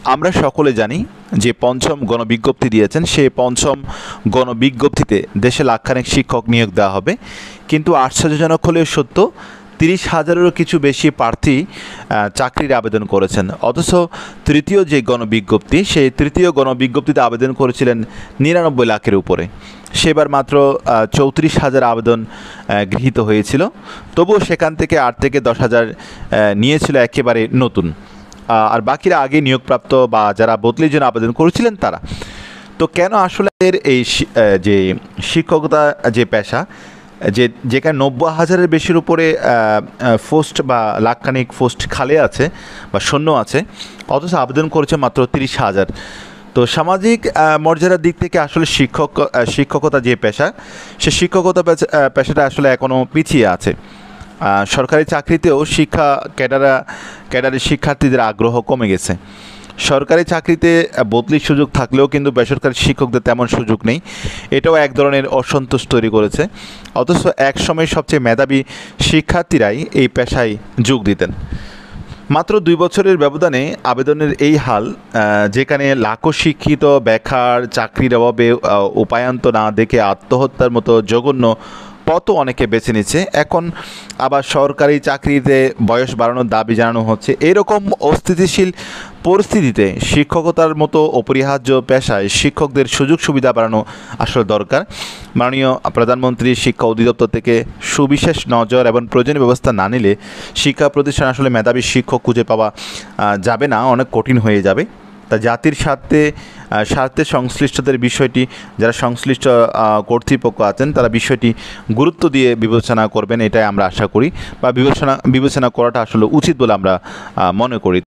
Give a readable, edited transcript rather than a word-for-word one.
আমরা সকলে জানি যে পঞ্চম গণবিজ্ঞপ্তি দিয়েছেন, সেই পঞ্চম গণবিজ্ঞপ্তিতে দেশে লাখখানেক শিক্ষক নিয়োগ দেওয়া হবে, কিন্তু আশ্চর্যজনক হলেও সত্য 30,000-এরও কিছু বেশি প্রার্থী চাকরির আবেদন করেছেন। অথচ তৃতীয় যে গণবিজ্ঞপ্তি, সেই তৃতীয় গণবিজ্ঞপ্তিতে আবেদন করেছিলেন 99 লাখের উপরে। সেবার মাত্র 34,000 আবেদন গৃহীত হয়েছিল, তবুও সেখান থেকে 8 থেকে 10,000 নিয়েছিল একেবারে নতুন, আর বাকিরা আগে নিয়োগপ্রাপ্ত বা যারা বদলির জন্য আবেদন করেছিলেন তারা। তো কেন আসলে এই যে শিক্ষকতা যে পেশা, যেখানে 90,000-এর বেশির উপরে পোস্ট বা লাখখানিক পোস্ট খালি আছে বা শূন্য আছে, অথচ আবেদন করেছে মাত্র 30,000। তো সামাজিক মর্যাদার দিক থেকে আসলে শিক্ষকতা যে পেশা, সে শিক্ষকতা পেশাটা আসলে এখনও পিছিয়ে আছে। সরকারি চাকরিতেও ক্যাডারের শিক্ষার্থীদের আগ্রহ কমে গেছে। সরকারি চাকরিতে বদলির সুযোগ থাকলেও কিন্তু বেসরকারি শিক্ষকদের তেমন সুযোগ নেই, এটাও এক ধরনের অসন্তোষ তৈরি করেছে। অথচ একসময় সবচেয়ে মেধাবী শিক্ষার্থীরাই এই পেশায় যোগ দিতেন। মাত্র 2 বছরের ব্যবধানে আবেদনের এই হাল, যেখানে লাখো শিক্ষিত বেকার চাকরির অভাবে উপায়ন্ত না দেখে আত্মহত্যার মতো জঘন্য পথও অনেকে বেছে নিচ্ছে। এখন আবার সরকারি চাকরিতে বয়স বাড়ানোর দাবি জানানো হচ্ছে। এরকম অস্থিতিশীল পরিস্থিতিতে শিক্ষকতার মতো অপরিহার্য পেশায় শিক্ষকদের সুযোগ সুবিধা বাড়ানো আসলে দরকার। মাননীয় প্রধানমন্ত্রী শিক্ষা অধিদপ্তর থেকে সুবিশেষ নজর এবং প্রয়োজনীয় ব্যবস্থা না নিলে শিক্ষা প্রতিষ্ঠান আসলে মেধাবী শিক্ষক খুঁজে পাওয়া যাবে না, অনেক কঠিন হয়ে যাবে। তা জাতির স্বার্থে সংশ্লিষ্টদের বিষয়টি, যারা সংশ্লিষ্ট কর্তৃপক্ষ আছেন তারা বিষয়টি গুরুত্ব দিয়ে বিবেচনা করবেন, এটাই আমরা আশা করি, বা বিবেচনা করাটা আসলে উচিত বলে আমরা মনে করি।